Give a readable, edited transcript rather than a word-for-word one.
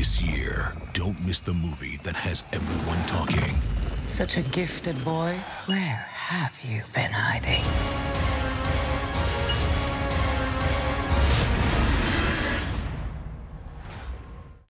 This year, don't miss the movie that has everyone talking. Such a gifted boy. Where have you been hiding?